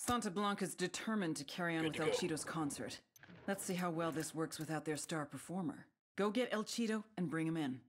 Santa Blanca's determined to carry on with El Cheeto's concert. Let's see how well this works without their star performer. Go get El Cheeto and bring him in.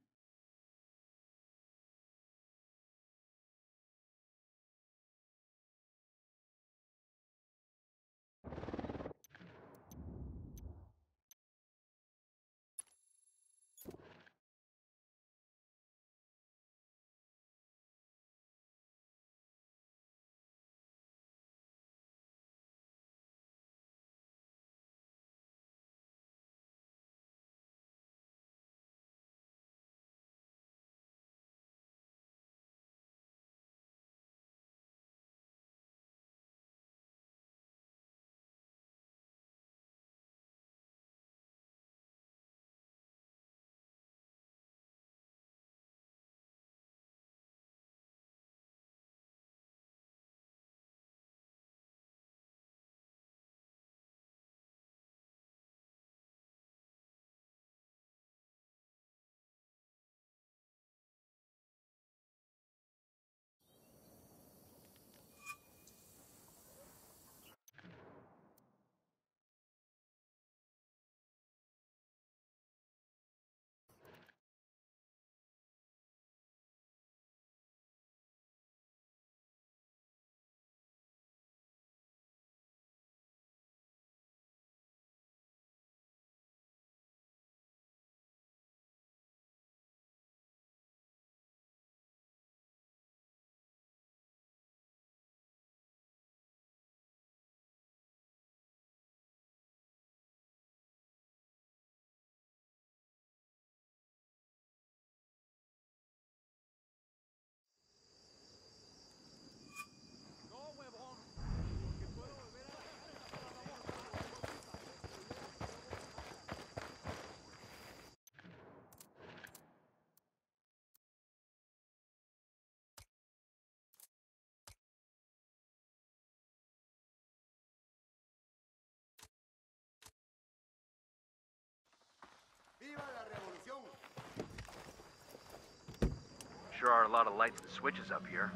Sure are a lot of lights and switches up here.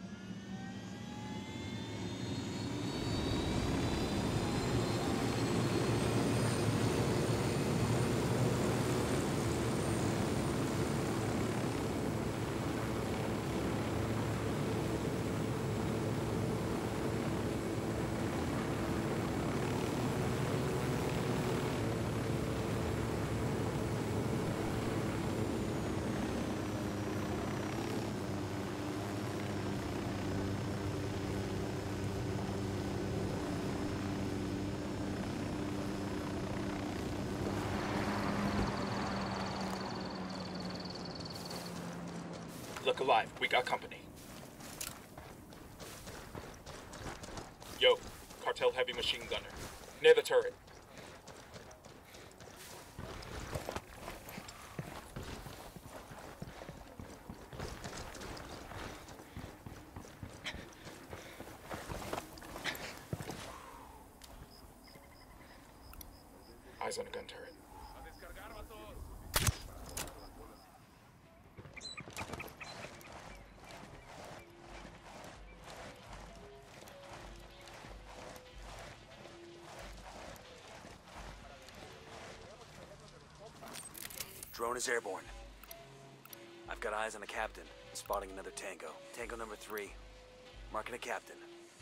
Look alive, we got company. Yo, cartel heavy machine gunner. Near the turret. Eyes on the gun turret. Drone is airborne. I've got eyes on a captain. I'm spotting another Tango. Tango number 3. Marking a captain.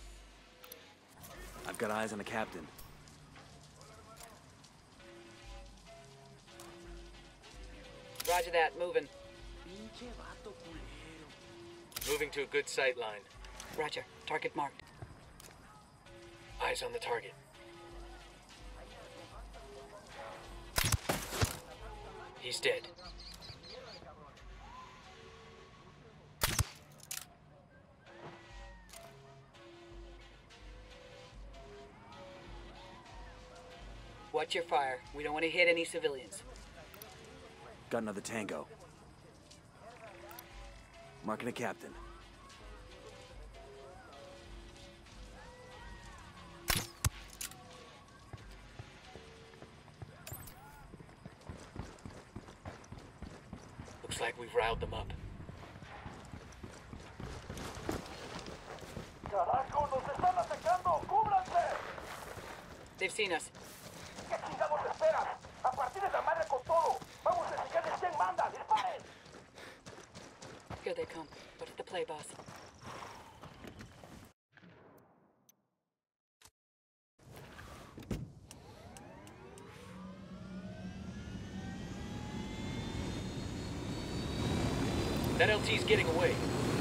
I've got eyes on a captain. Roger that, moving. Moving to a good sight line. Roger, target marked. Eyes on the target. He's dead. Watch your fire. We don't want to hit any civilians. Got another Tango. Marking a captain. Looks like we've riled them up. ¡Carajo! ¡Nos están atacando! ¡Cubra! seen us. ¿Qué chingados esperas? ¡A partir de la madre con todo! ¡Vamos a enseñarles quién manda! ¡Disparen! Here they come. What's the play, boss? That LT's getting away.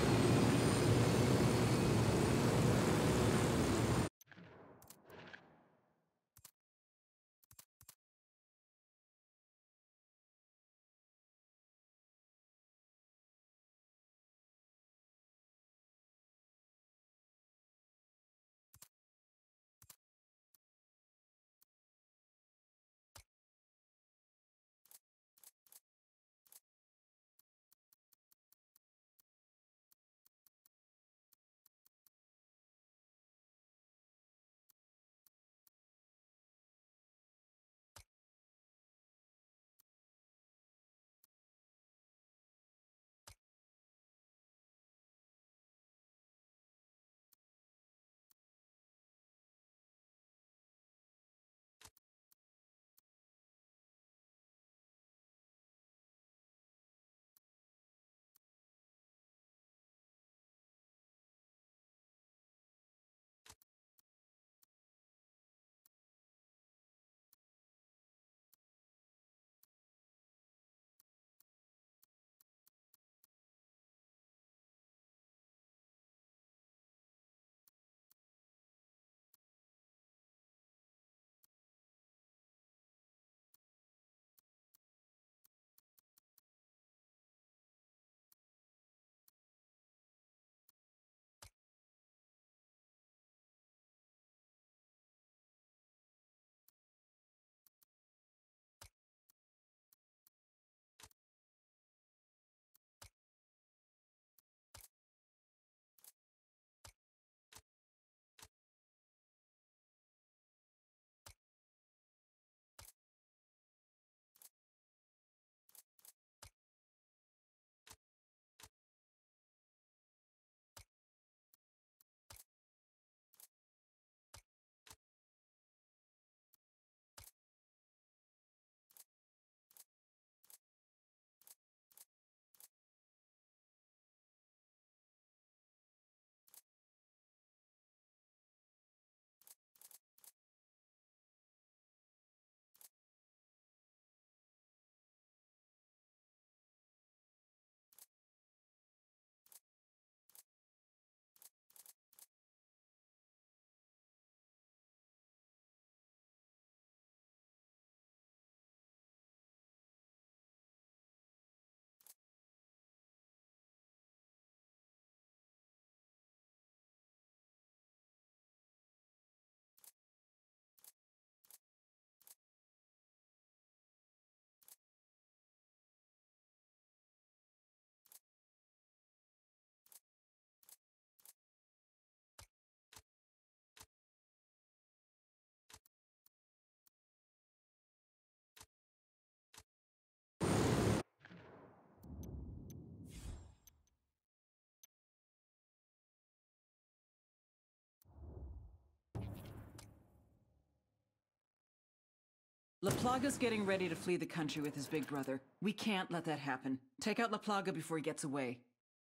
La Plaga's getting ready to flee the country with his big brother. We can't let that happen. Take out La Plaga before he gets away.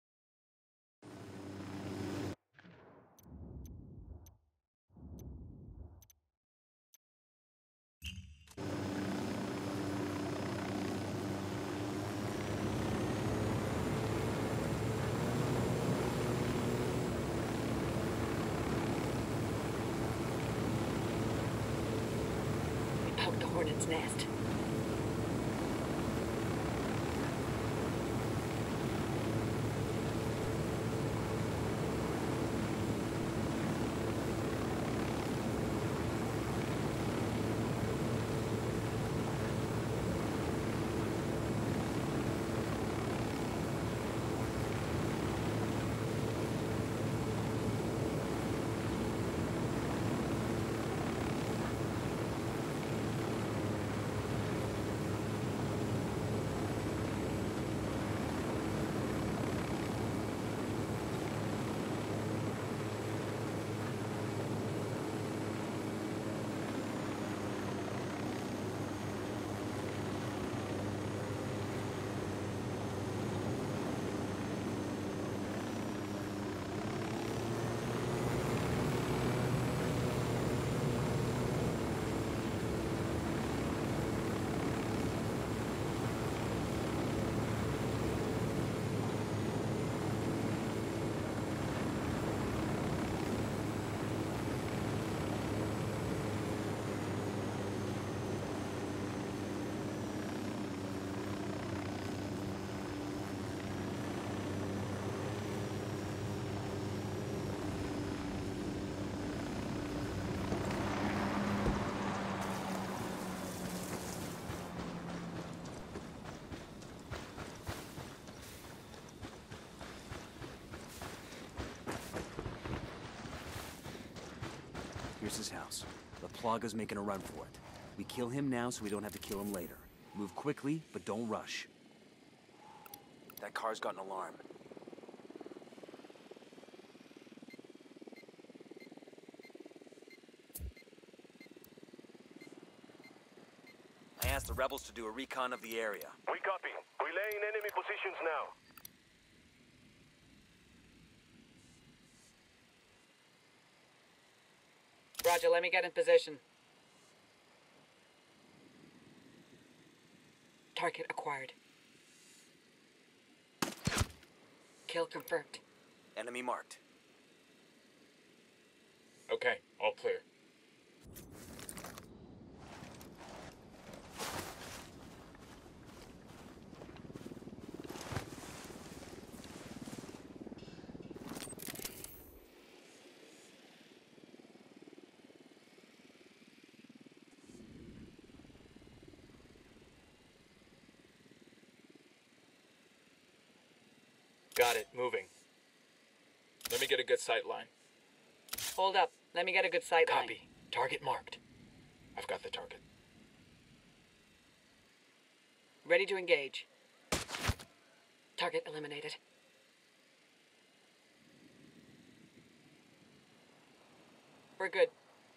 Out the hornet's nest. Here's his house. The Plaga's making a run for it. We kill him now so we don't have to kill him later. Move quickly, but don't rush. That car's got an alarm. I asked the rebels to do a recon of the area. We copy. Relaying enemy positions now. Roger, let me get in position. Target acquired. Kill confirmed. Enemy marked. Okay, all clear. Got it, moving. Let me get a good sight line. Hold up. Let me get a good sight line. Copy. Target marked. I've got the target. Ready to engage. Target eliminated. We're good.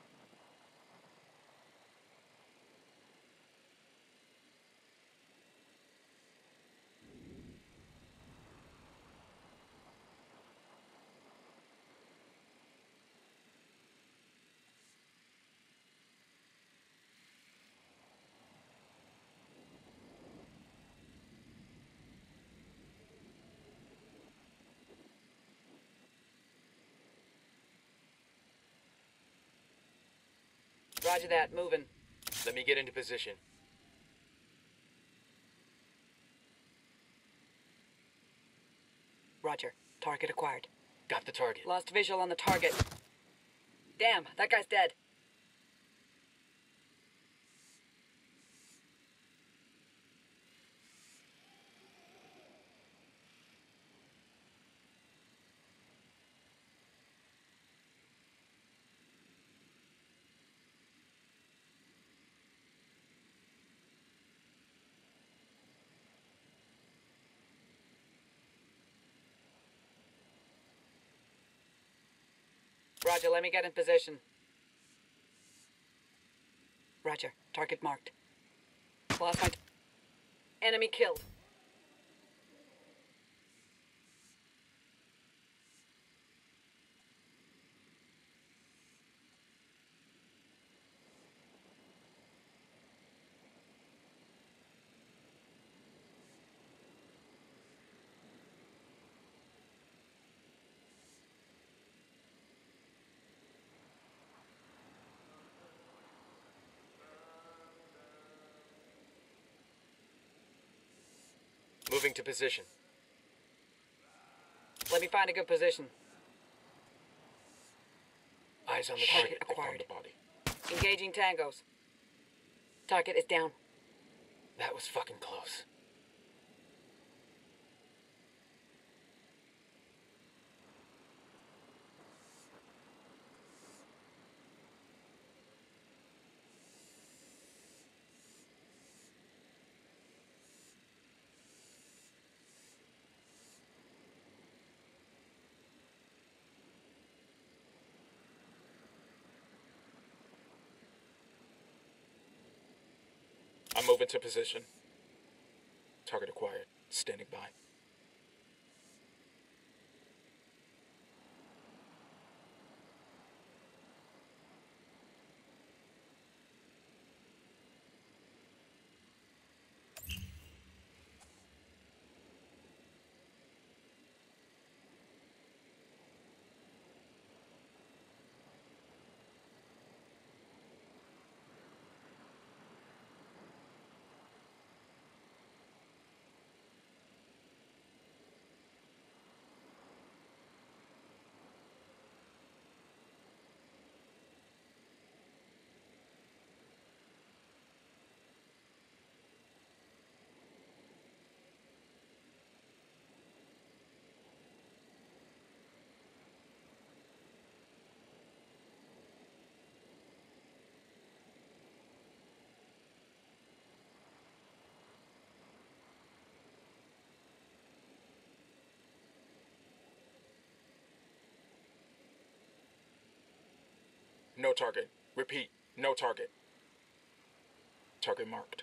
Roger that. Moving. Let me get into position. Roger. Target acquired. Got the target. Lost visual on the target. Damn, that guy's dead. Roger, let me get in position. Roger, target marked. Lost my... Enemy killed. Moving to position. Let me find a good position. Eyes on the Target target. They found acquired. the body. Engaging tangos. Target is down. That was fucking close. I'm moving to position. Target acquired. Standing by. No target. Repeat, no target. Target marked.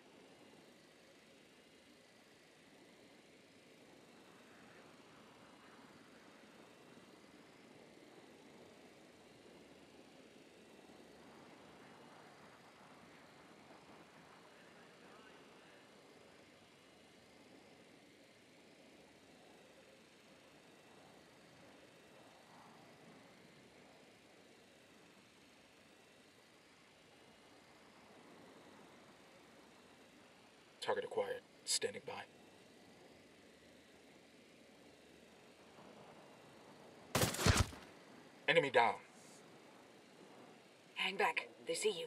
Target acquired. Standing by. Enemy down. Hang back. They see you.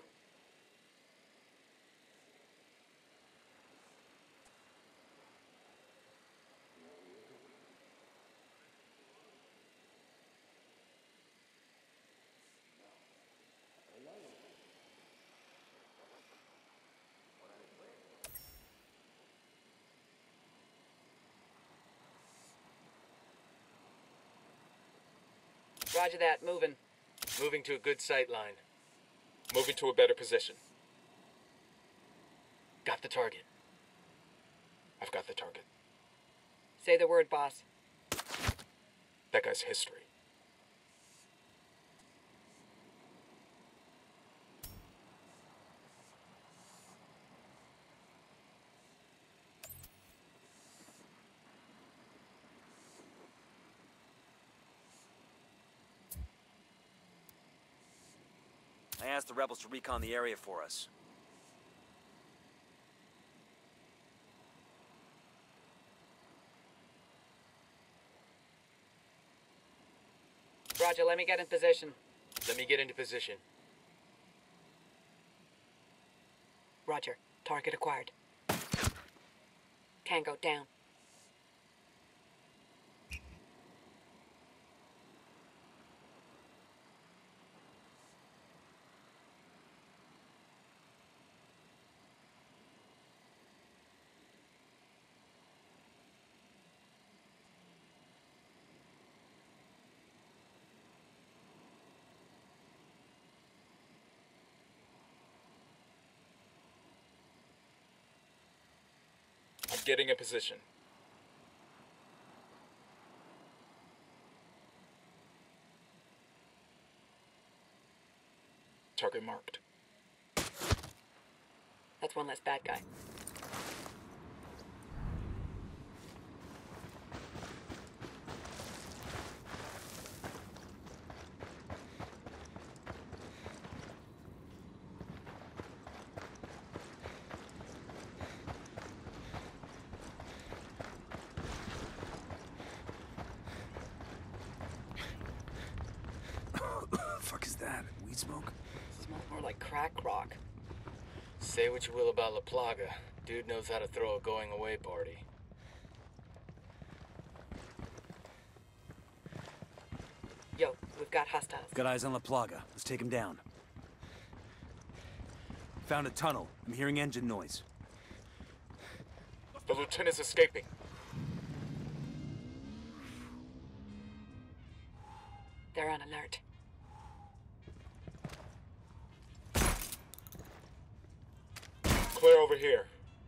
Roger that. Moving. Moving to a good sight line. Moving to a better position. Got the target. I've got the target. Say the word, boss. That guy's history. I asked the rebels to recon the area for us. Roger, let me get in position. Let me get into position. Roger. Target acquired. Tango down. I'm getting in position. Target marked. That's one less bad guy. Fuck is that? Weed smoke? Smells more like crack rock. Say what you will about La Plaga. Dude knows how to throw a going-away party. Yo, we've got hostiles. Got eyes on La Plaga. Let's take him down. Found a tunnel. I'm hearing engine noise. The lieutenant's escaping. They're on alert. Clear over here.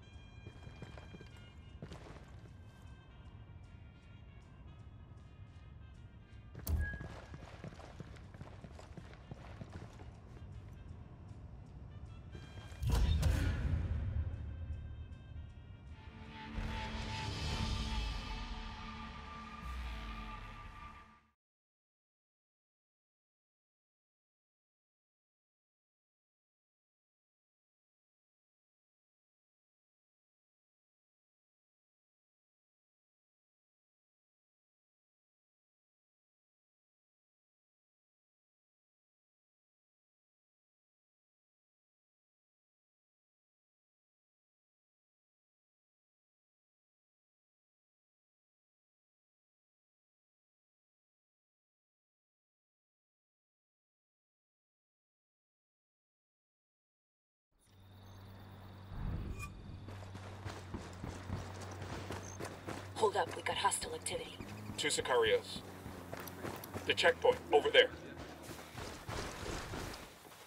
Hold up, we got hostile activity. 2 Sicarios. The checkpoint, over there.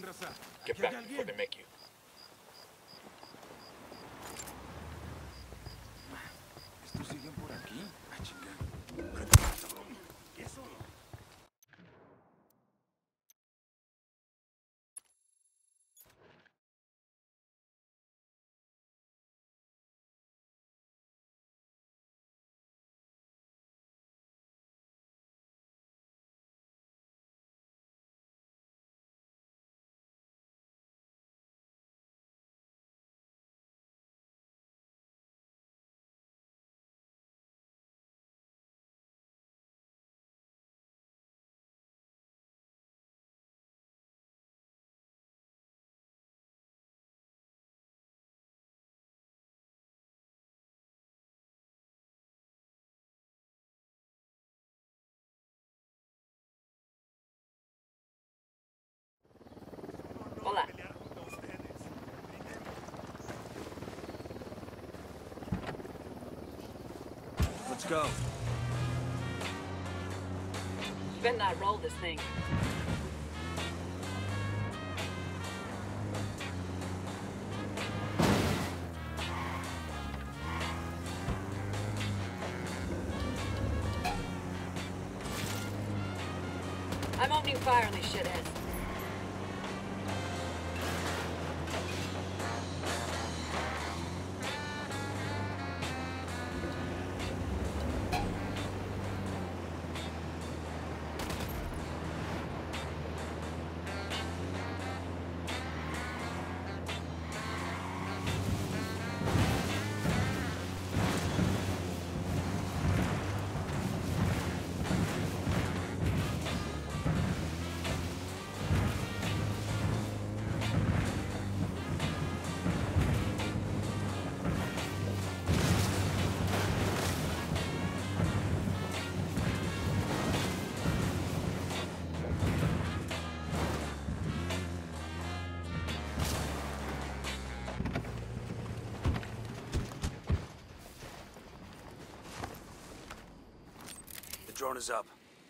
Get back before they make you. ¿Estos siguen por aquí? Ah, chinga. Eso. Hola. Let's go. You better not roll this thing. I'm opening fire on these shitheads. The drone is up.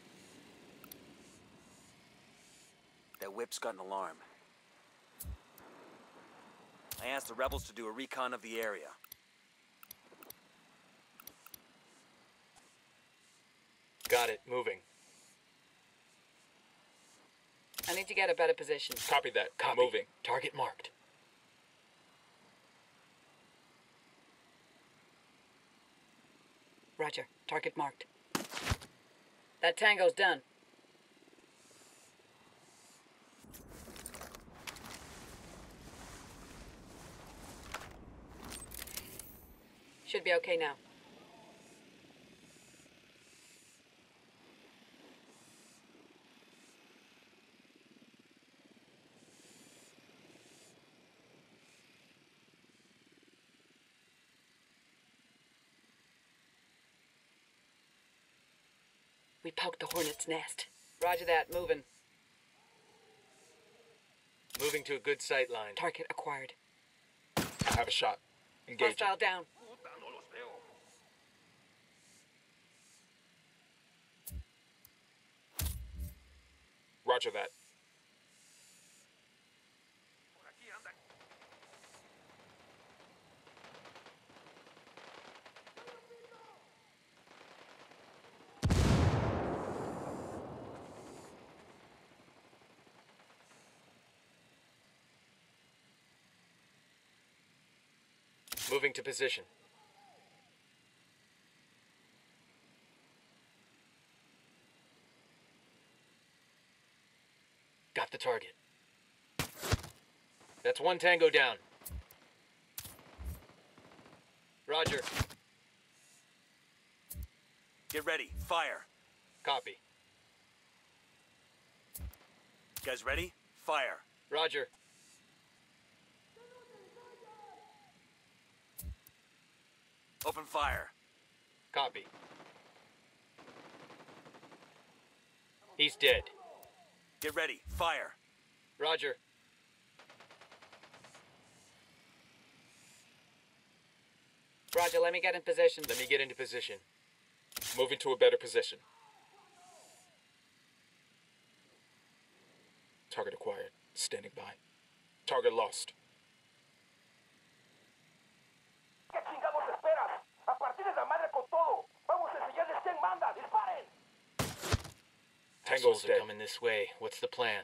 That whip's got an alarm. I asked the rebels to do a recon of the area. Got it. Moving. I need to get a better position. Copy that. Copy. Moving. Target marked. Roger. Target marked. That tango's done. Should be okay now. We poked the hornet's nest. Roger that. Moving. Moving to a good sight line. Target acquired. I have a shot. Engage. Hostile down. Roger that. Moving to position. Got the target. That's one tango down. Roger. Get ready. Fire. Copy. Guys ready? Fire. Roger. Open fire. Copy. He's dead. Get ready. Fire. Roger. Roger, let me get in position. Let me get into position. Moving to a better position. Target acquired. standing by. Target lost. ¿Qué chingados esperas? A partir de la madre con todo. Vamos a enseñarles quién manda. ¡Disparen! Tango's Assholes are dead. coming this way. What's the plan?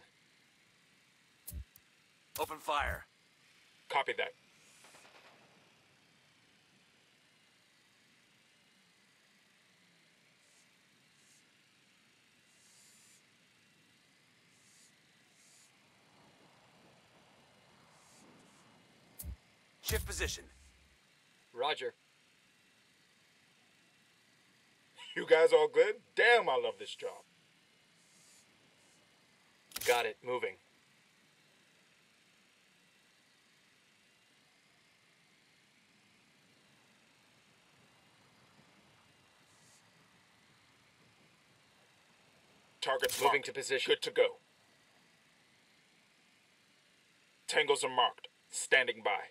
Open fire. Copy that. Shift position. Roger. You guys all good? Damn, I love this job. Got it. Moving. Target's Moving marked. to position. Good to go. Tangos are marked. Standing by.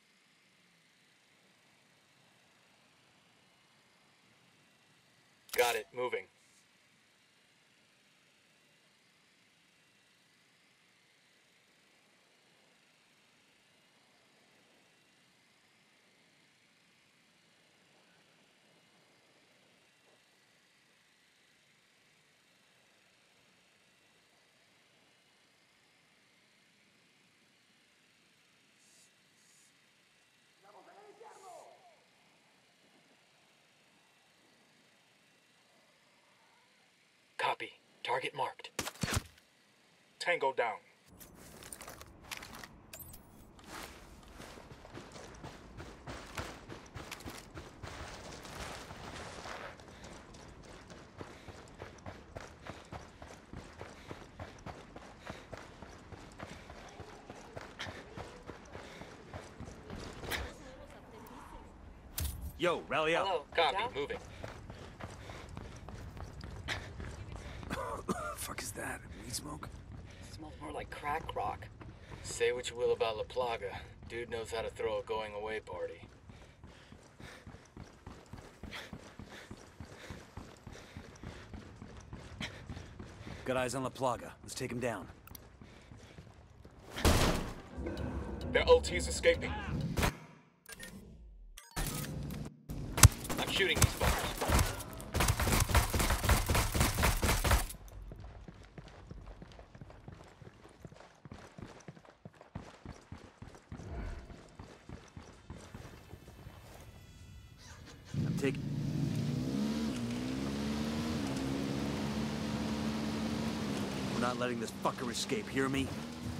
Got it. Moving. Copy. Target marked. Tango down. Yo, rally up. Hello. Copy. Down? Moving. Fuck is that? Weed smoke? Smells more like crack rock. Say what you will about La Plaga. Dude knows how to throw a going away party. Got eyes on La Plaga. Let's take him down. Their LT's escaping. I'm shooting these fuckers. I'm taking... We're not letting this fucker escape, hear me?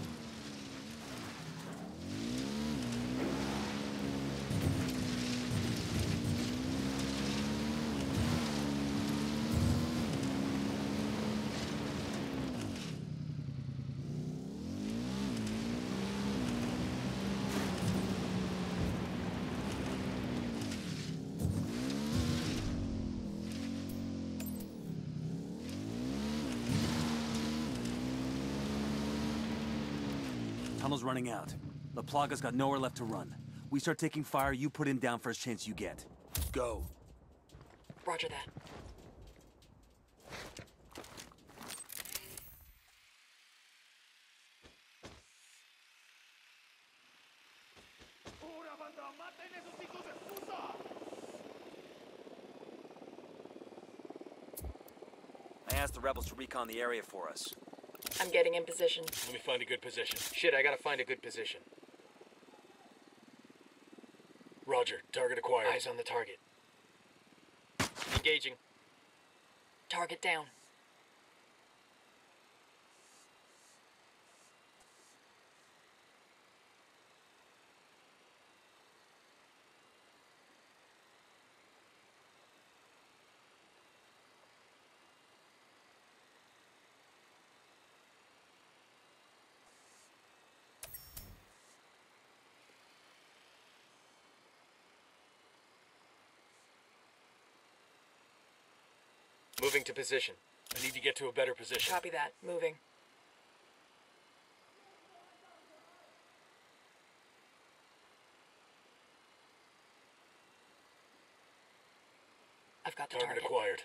Tunnel's running out. La Plaga's got nowhere left to run. We start taking fire, you put him down first chance you get. Go. Roger that. I asked the rebels to recon the area for us. I'm getting in position. Let me find a good position. Shit, I gotta find a good position. Roger. Target acquired. Eyes on the target. Engaging. Target down. Moving to position. I need to get to a better position. Copy that. Moving. I've got the Target target. acquired.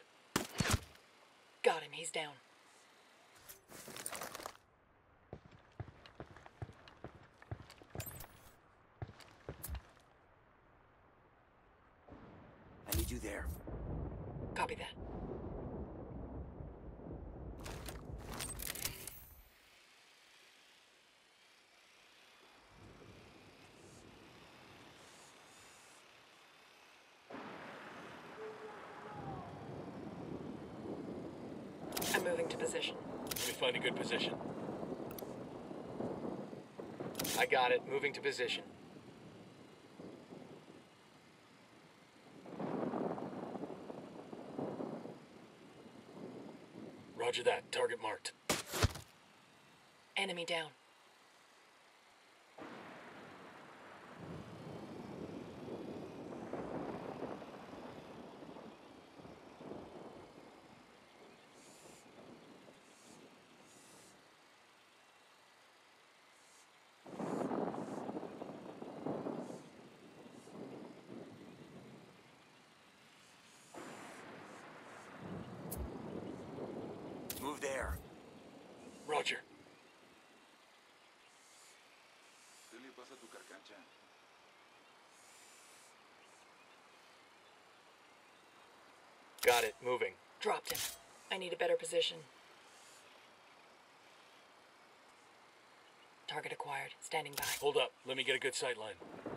Got him. He's down. you there. Copy that. I'm moving to position. Let me find a good position. I got it. Moving to position. Roger that. Target marked. Enemy down. Move there. Roger. Got it. Moving. Dropped him. I need a better position. Target acquired. Standing by. Hold up. Let me get a good sight line.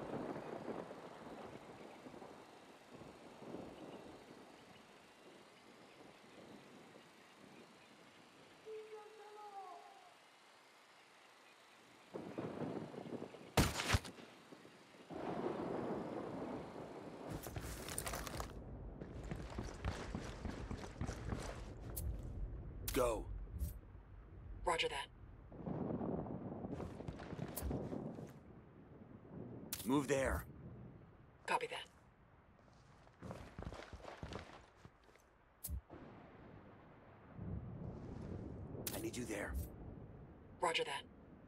Go. Roger that. Move there. Copy that. I need you there. Roger that.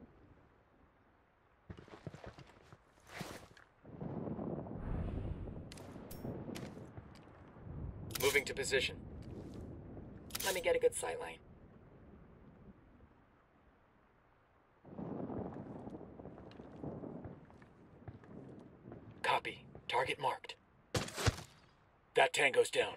Moving to position. Let me get a good sight line. Copy. Target marked. That tango's down.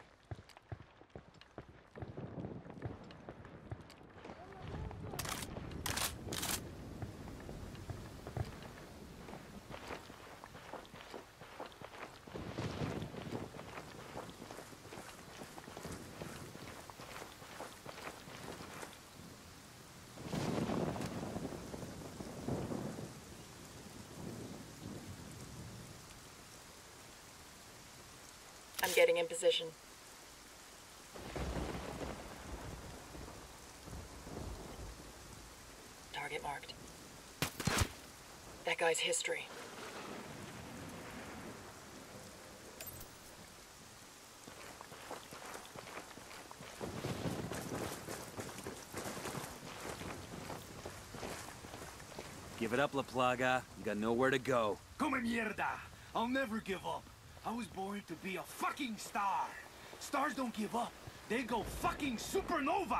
I'm getting in position. Target marked. That guy's history. Give it up, La Plaga. You got nowhere to go. Come mierda! I'll never give up. I was born to be a fucking star. Stars don't give up. They go fucking supernova!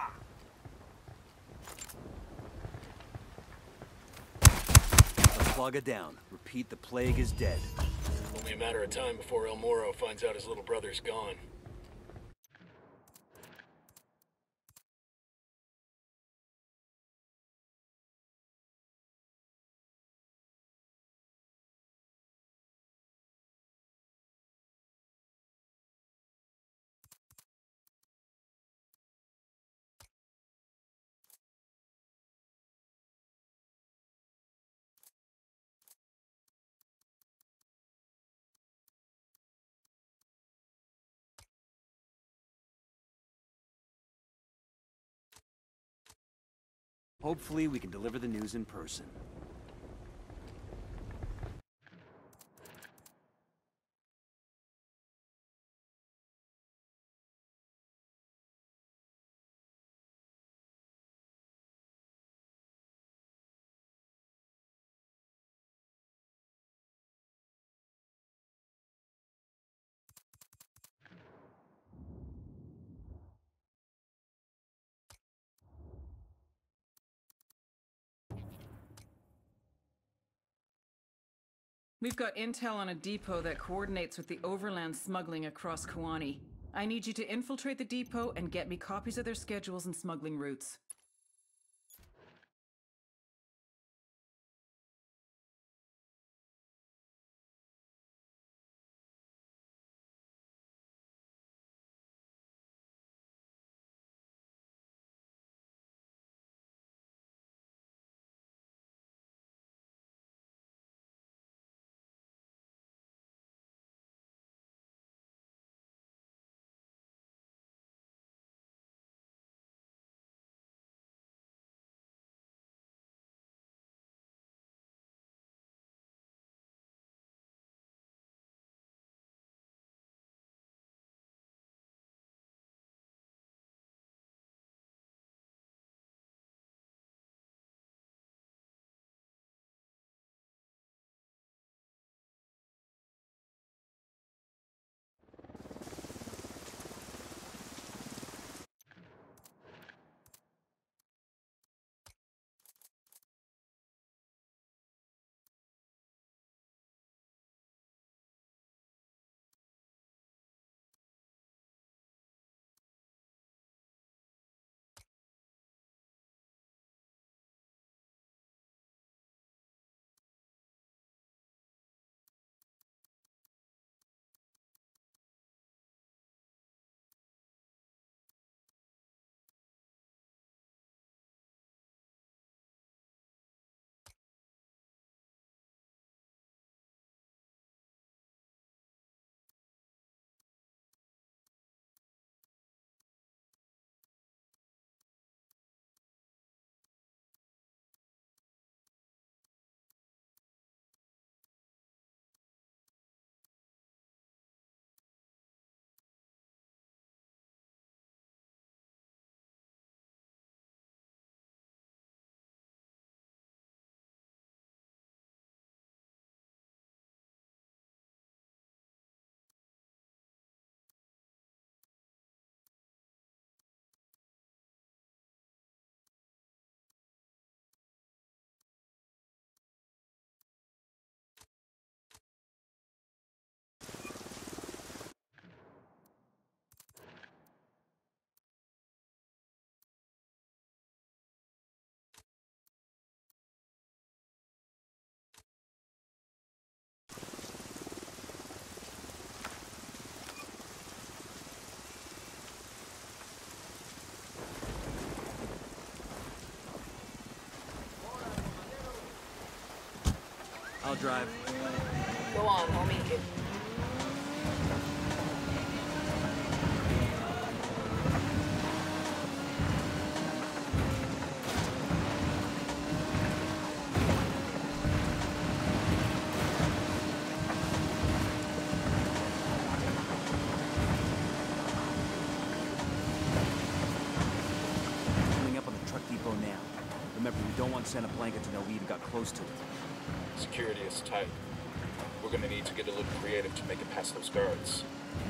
La Plaga down. Repeat, the plague is dead. Only a matter of time before El Moro finds out his little brother's gone. Hopefully, we can deliver the news in person. We've got intel on a depot that coordinates with the overland smuggling across Kawani. I need you to infiltrate the depot and get me copies of their schedules and smuggling routes. I'll drive. Go on, homie. Coming up on the truck depot now. Remember, we don't want Santa Blanca to know we even got close to it. Security is tight. We're gonna need to get a little creative to make it past those guards.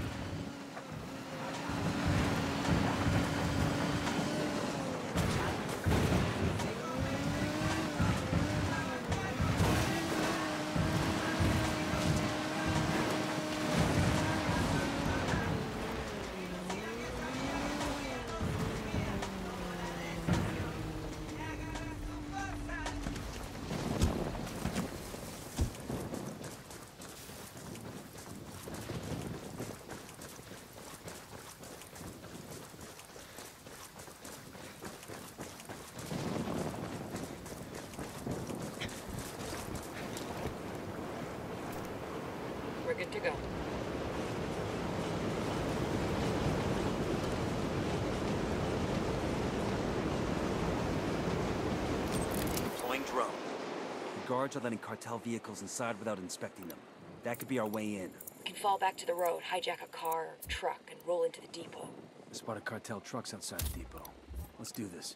We're good to go. Deploying drone. The guards are letting cartel vehicles inside without inspecting them. That could be our way in. We can fall back to the road, hijack a car or truck, and roll into the depot. I spotted cartel trucks outside the depot. Let's do this.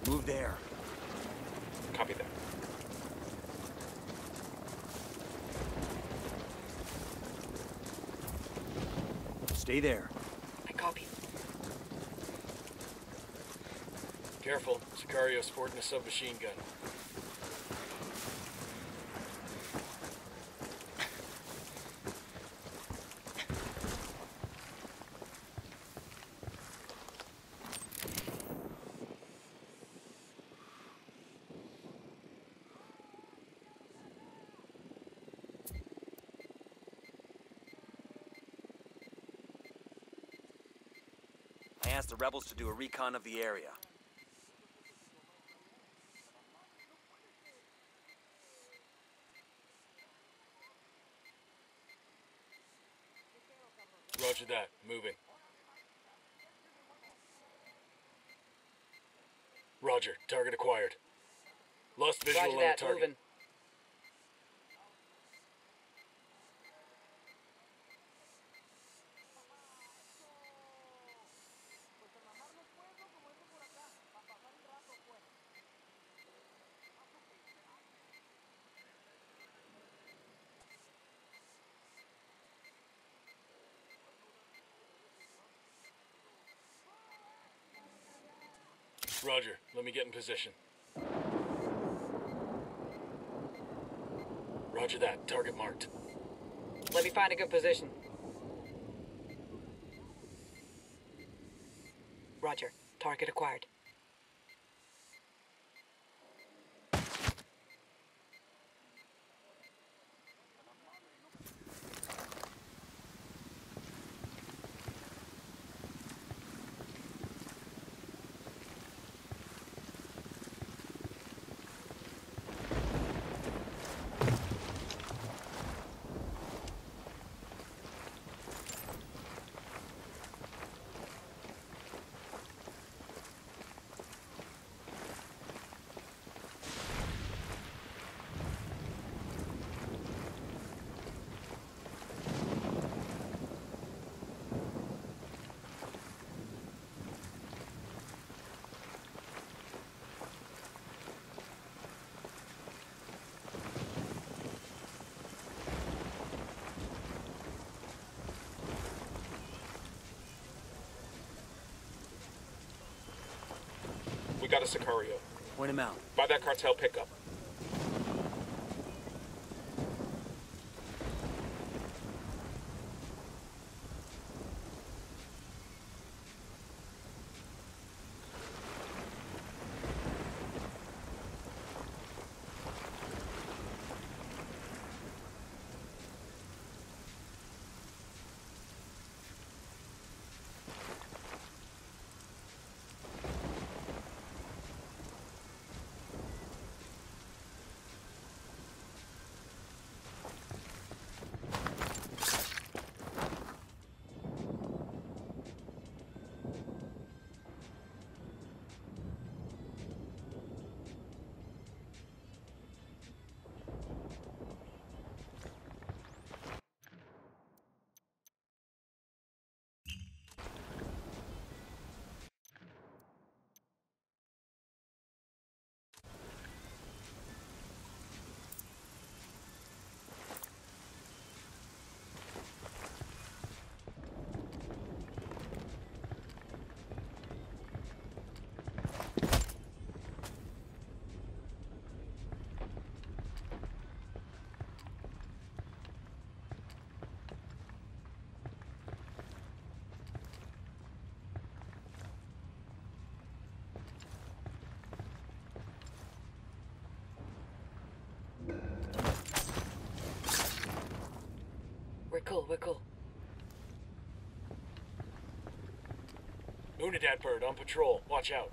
Move there. Copy that. Stay there. I copy. Careful, Sicario's sporting a submachine gun. I asked the rebels to do a recon of the area. Roger that. Moving. Roger. Target acquired. Lost visual Roger on the that. target. Moving. Roger. Let me get in position. Roger that. Target marked. Let me find a good position. Roger. Target acquired. We got a Sicario. Point him out. By that cartel pickup. We're cool. Unidad bird on patrol. Watch out.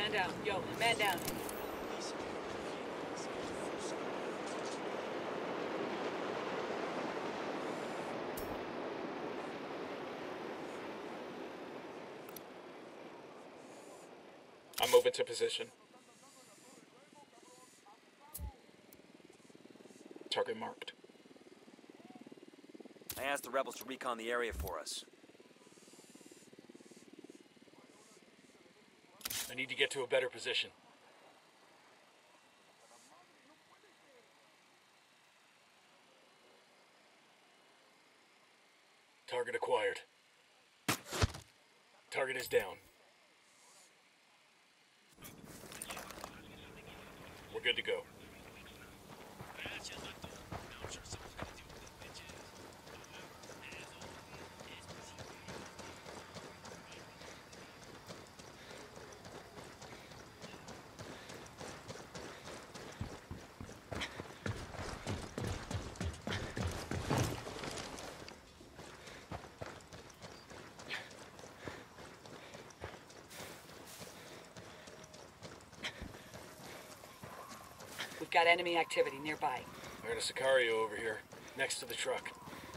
Man down. Yo, man down. I'm moving to position. Target marked. I asked the rebels to recon the area for us. I need to get to a better position. Target acquired. Target is down. We're good to go. We've got enemy activity nearby. I heard a Sicario over here, next to the truck.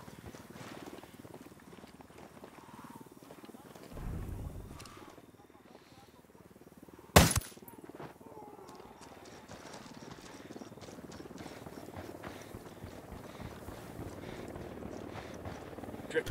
Drift.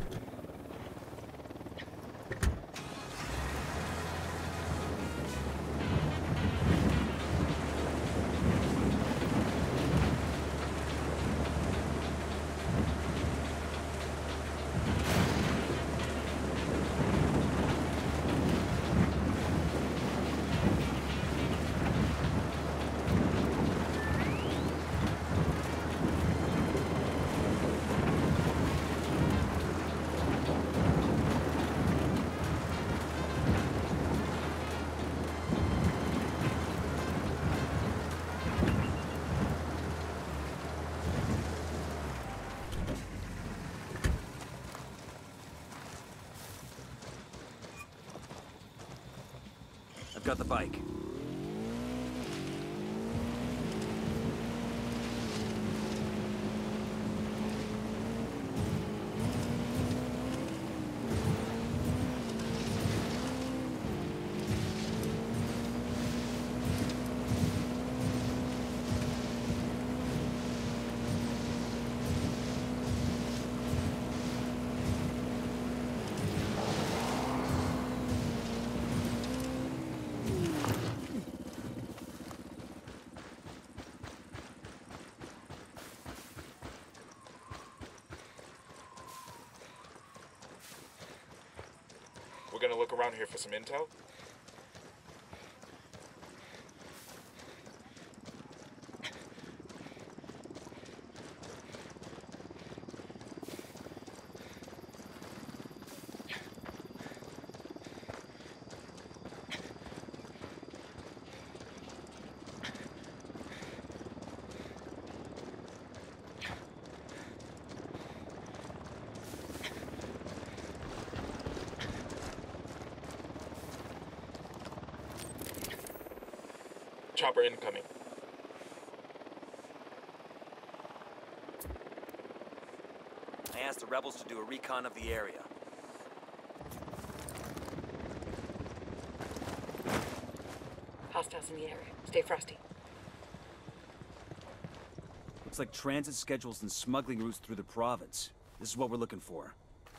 I've got the bike. We're gonna look around here for some intel. Chopper incoming. I asked the rebels to do a recon of the area. Hostiles in the area. Stay frosty. Looks like transit schedules and smuggling routes through the province. This is what we're looking for.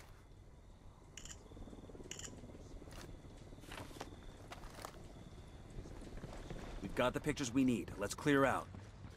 We've got the pictures we need. Let's clear out.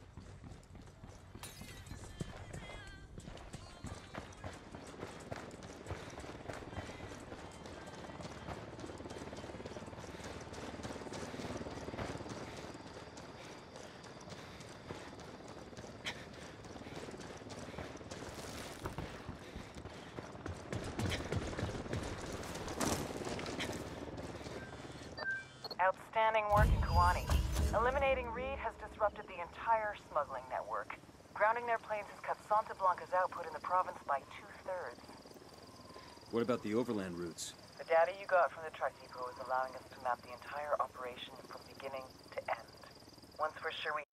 Outstanding work in Kuwani. Eliminating Reed has disrupted the entire smuggling network. Grounding their planes has cut Santa Blanca's output in the province by 2/3. What about the overland routes? The data you got from the truck depot is allowing us to map the entire operation from beginning to end. Once we're sure we...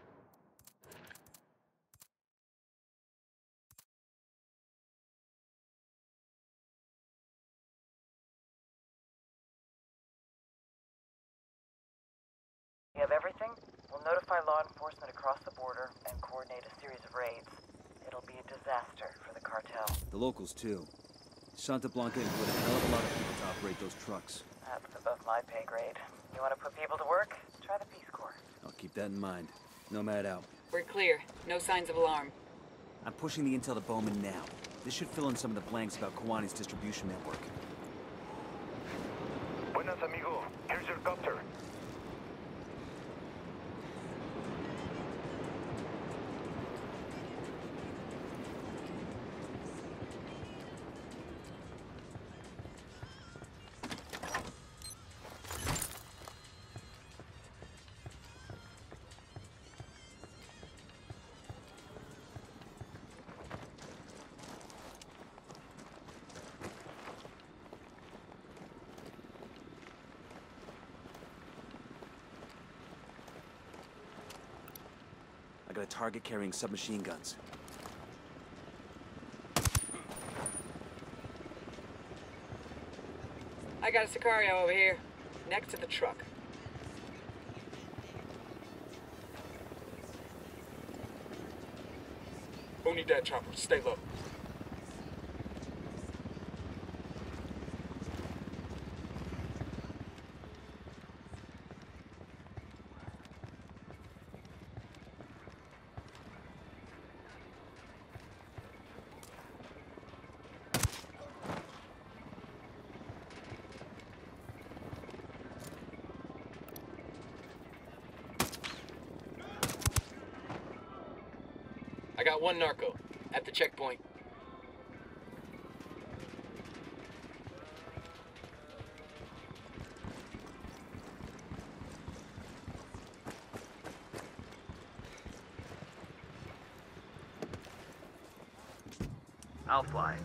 have everything, we'll notify law enforcement across the border and coordinate a series of raids. It'll be a disaster for the cartel. The locals, too. Santa Blanca employed a hell of a lot of people to operate those trucks. That's above my pay grade. You want to put people to work? Try the Peace Corps. I'll keep that in mind. Nomad out. We're clear. No signs of alarm. I'm pushing the intel to Bowman now. This should fill in some of the blanks about Kawani's distribution network. Buenas, amigo. Here's your copter. I got a target carrying submachine guns. I got a Sicario over here, next to the truck. Who need that chopper? Stay low. I got one narco at the checkpoint. I'll fly.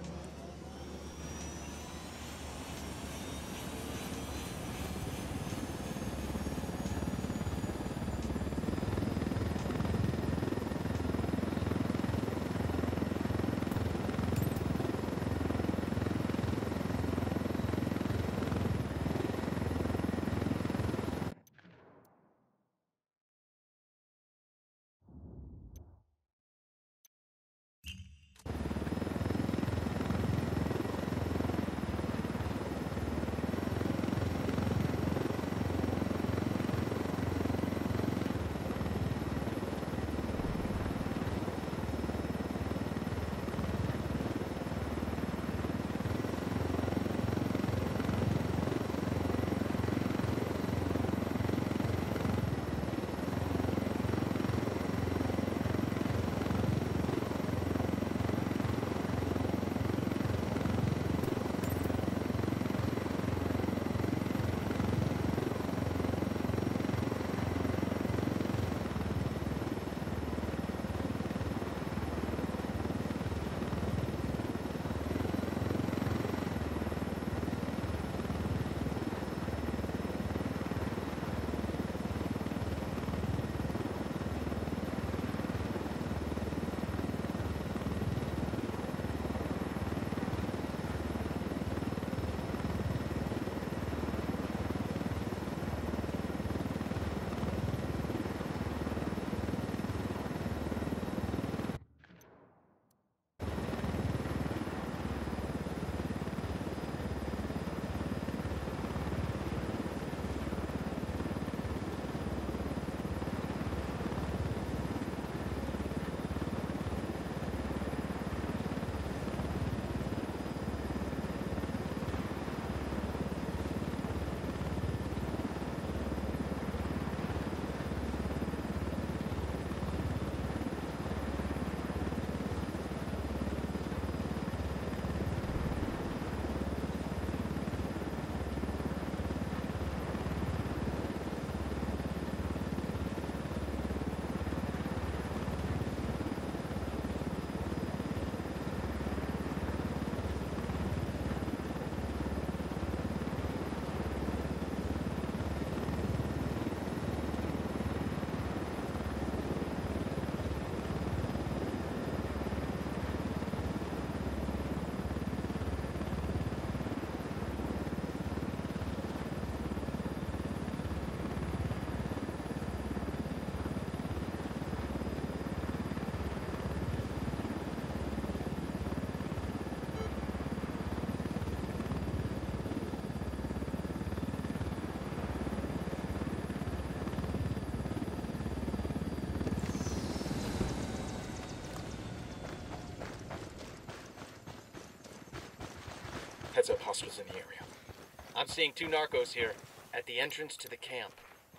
heads up hostiles in the area. I'm seeing 2 narcos here, at the entrance to the camp.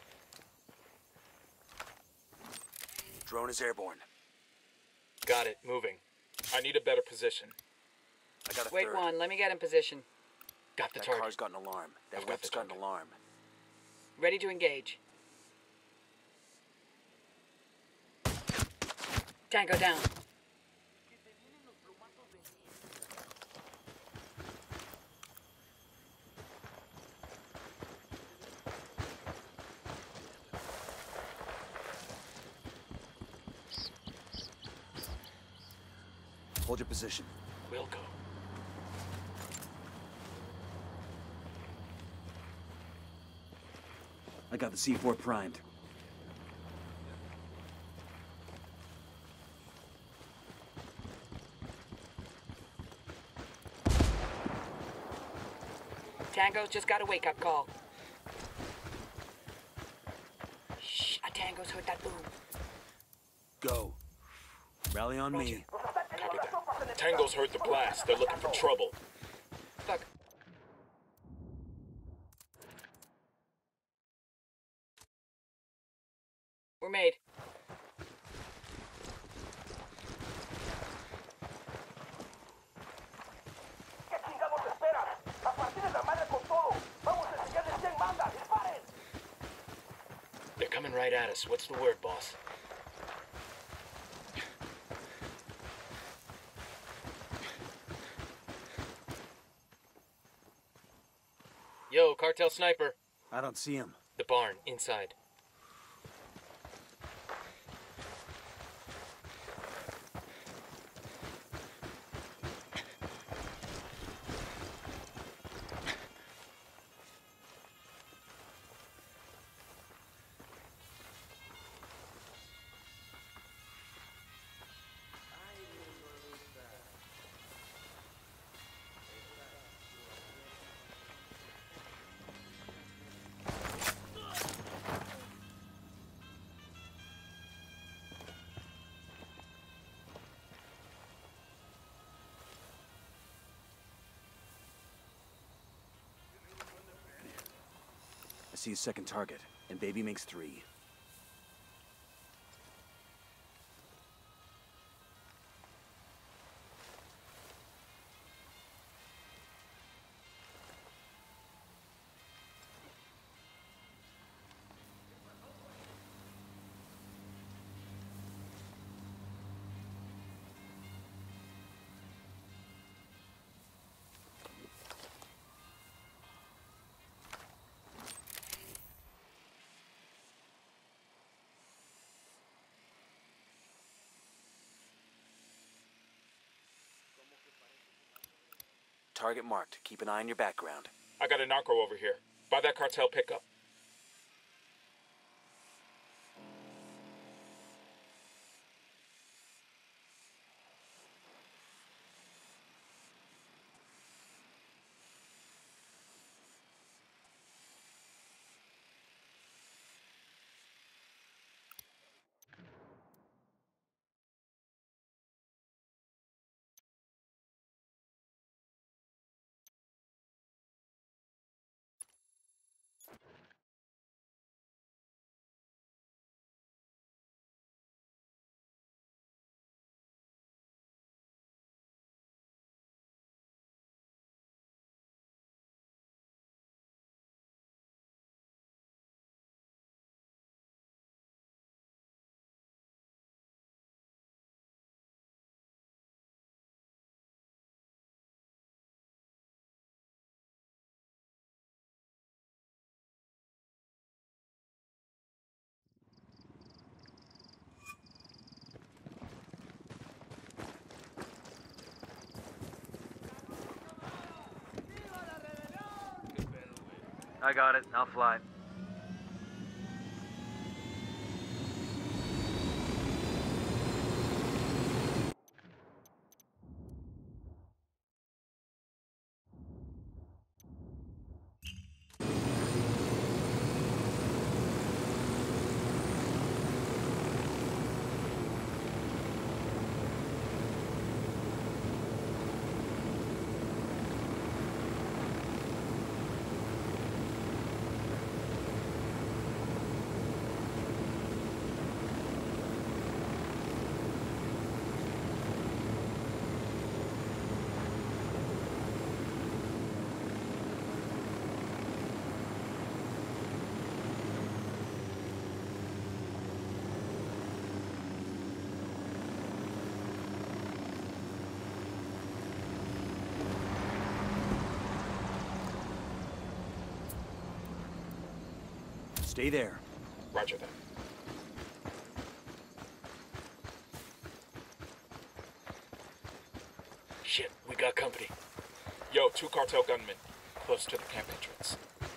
Drone is airborne. Got it, moving. I need a better position. I got a Wait third. one, let me get in position. Got the That target. car's got an alarm. That I've got whip's the got an target. alarm. Ready to engage. Tango down. Hold your position. We'll go. I got the C4 primed. Tango's just got a wake-up call. Shh, a Tango's heard that boom. Go. Rally on me. Copy that. Tango's heard the blast. They're looking for trouble. Fuck. We're made. ¿Qué chingados esperas? A partir de la madre con todo. Vamos a enseñarles quién manda. ¡Disparen! They're coming right at us. What's the word, boss? Yo, cartel sniper. I don't see him. The barn, inside. I see a second target, and Baby makes 3. Target marked. Keep an eye on your background. I got a narco over here. By that cartel pickup. I got it. I'll fly. Stay there. Roger that. Shit, we got company. Yo, 2 cartel gunmen, close to the camp entrance.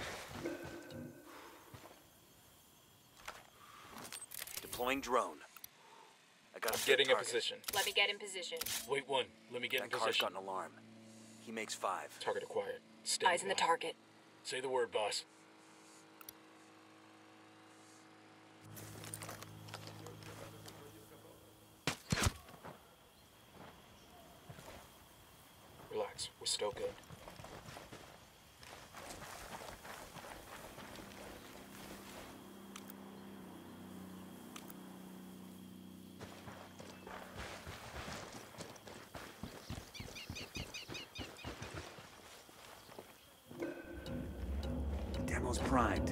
Deploying drone. I got I'm getting a target. position. Let me get in position. Wait one. Let me get in That car's position. got an alarm. He makes 5. Target acquired. Stand Eyes on the by. target. Say the word, boss. Relax, we're still good. Demo's primed.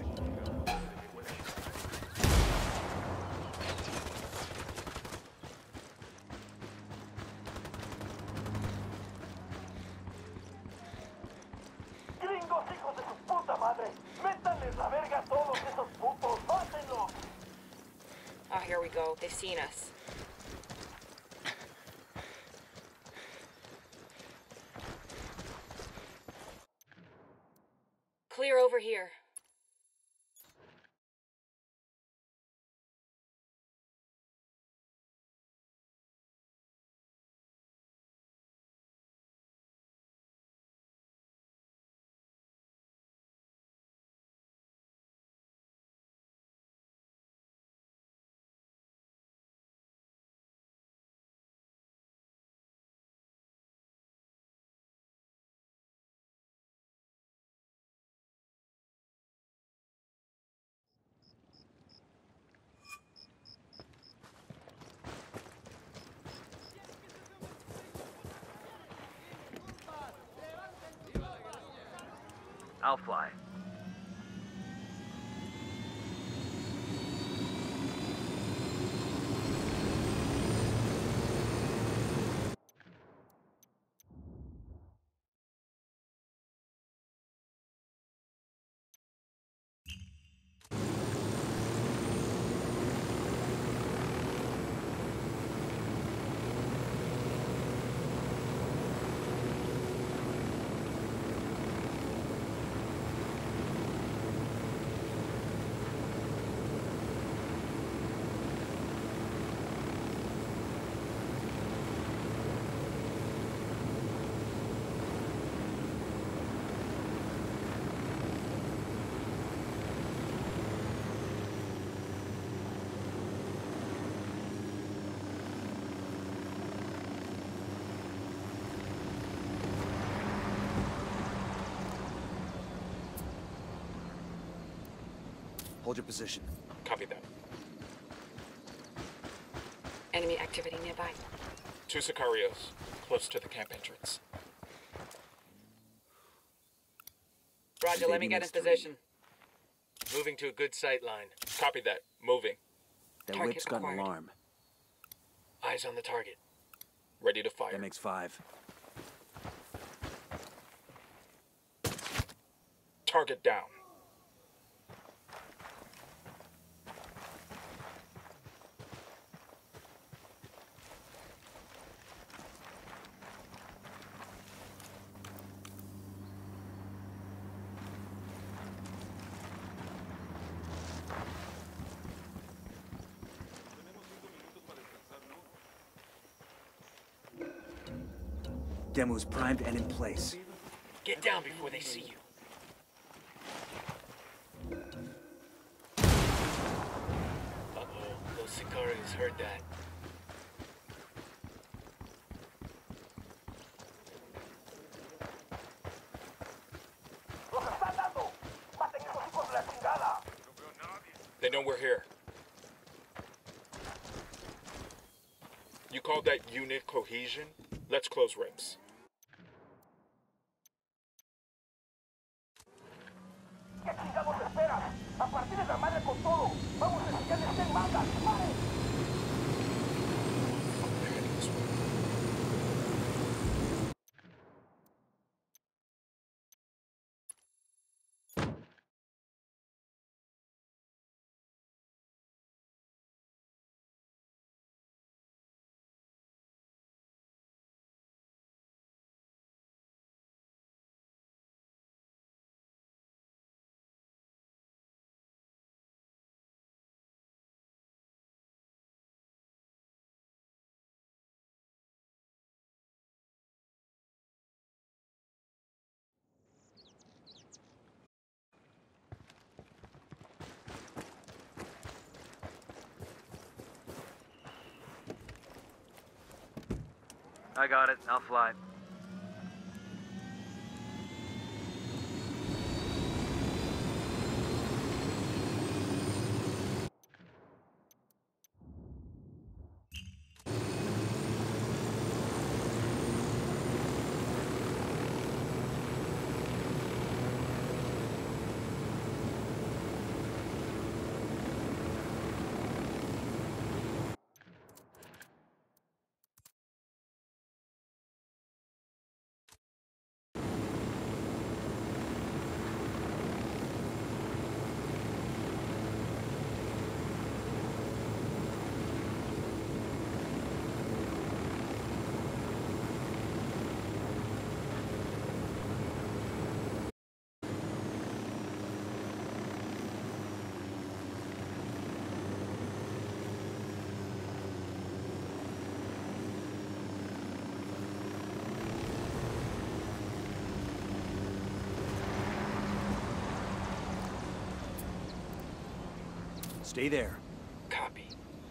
Gringos, hijos de su puta madre. Métanles la verga a todos esos putos. ¡Mátenlos! Oh, here we go. They've seen us. Clear over here. I'll fly. Hold your position. Copy that. Enemy activity nearby. 2 Sicarios, close to the camp entrance. Roger, let me Baby get in needs 3. position. Moving to a good sight line. Copy that. Moving. That Target whip's got an acquired. alarm. Eyes on the target. Ready to fire. That makes 5. Target down. Demo's primed and in place. Get down before they see you. Uh-oh, those Sicarios heard that. ¡Los están dando! ¡Maten esos hijos de la chingada! They know we're here. You call that unit cohesion? Let's close ranks. ¿Qué chingados esperas? ¡A partir de la madre con todo! ¡Vamos a enseñarles quién manda! ¡Vamos! I got it. I'll fly. Stay there. Copy.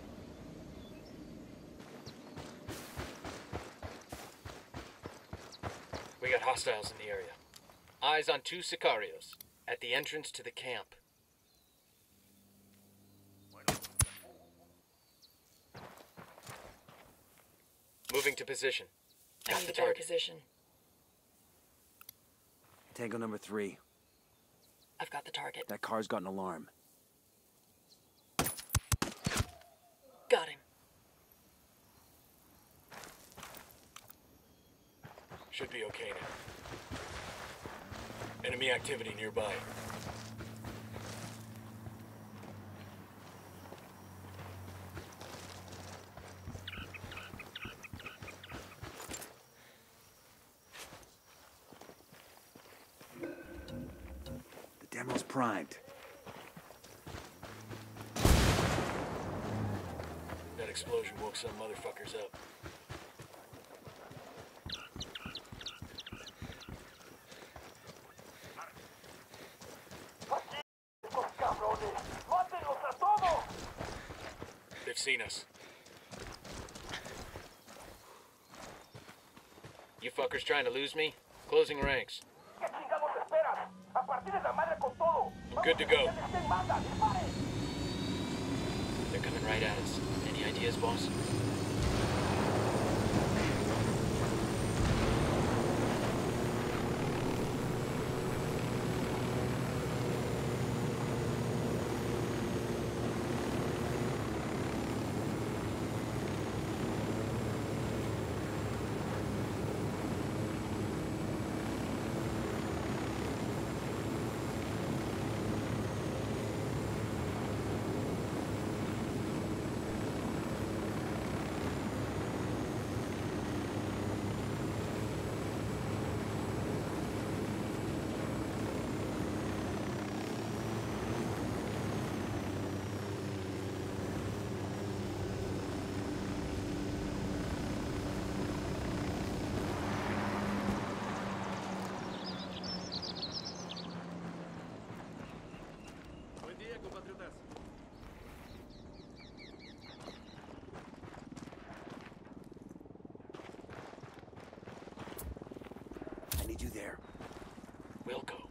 We got hostiles in the area. Eyes on 2 Sicarios at the entrance to the camp. Moving to position. I need a better position. Tango number 3. I've got the target. That car's got an alarm. Got him. Should be okay now. Enemy activity nearby. The demo's primed. That explosion woke some motherfuckers up. They've seen us. You fuckers trying to lose me? Closing ranks. Good to go. They're coming right at us. Any ideas, boss? I need you there. Wilco.